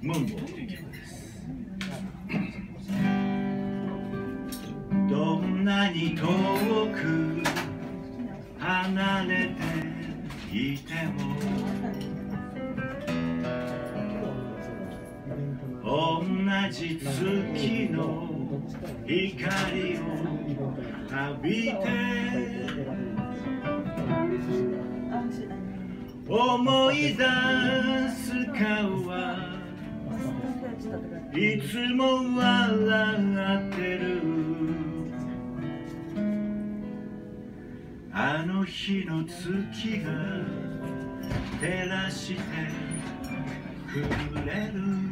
ムーンボールという曲です。どんなに遠く離れていても同じ月の光を浴びて思い出す顔はいつも笑ってるあの日の月が照らしてくれる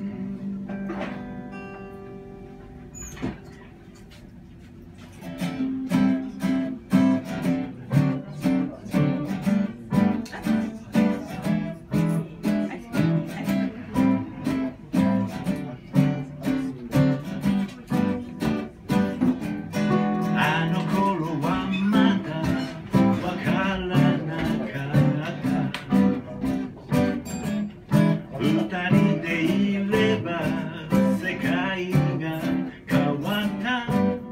二人でいれば世界が変わった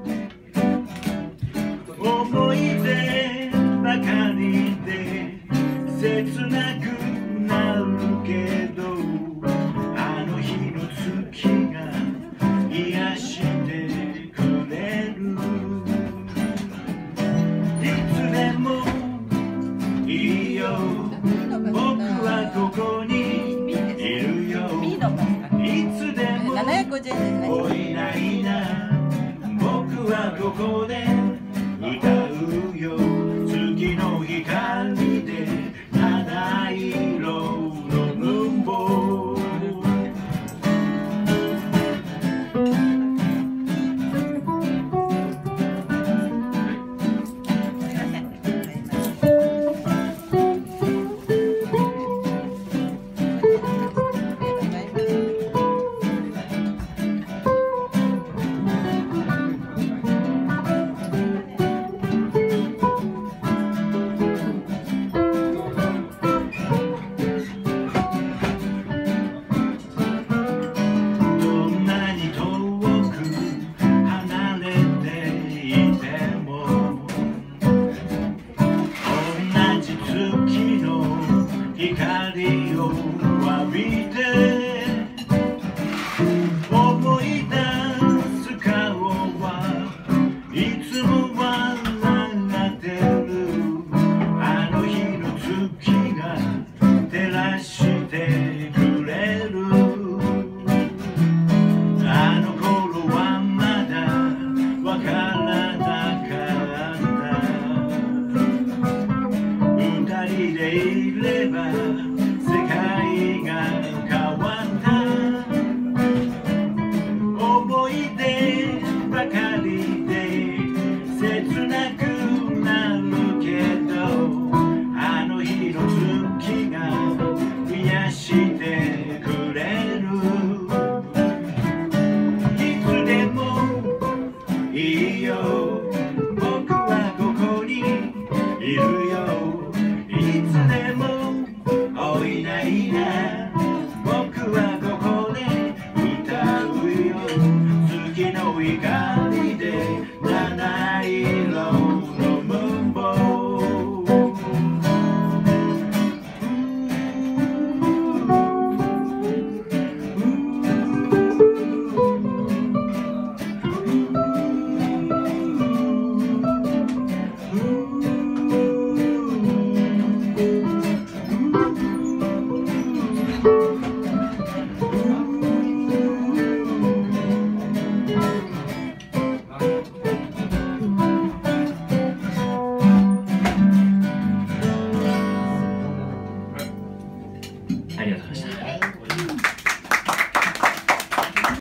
思い出ばかりで切なくなるけどあの日の月が癒してくれるいつでもいいよ僕はここにいつでもおいないな僕はここで歌う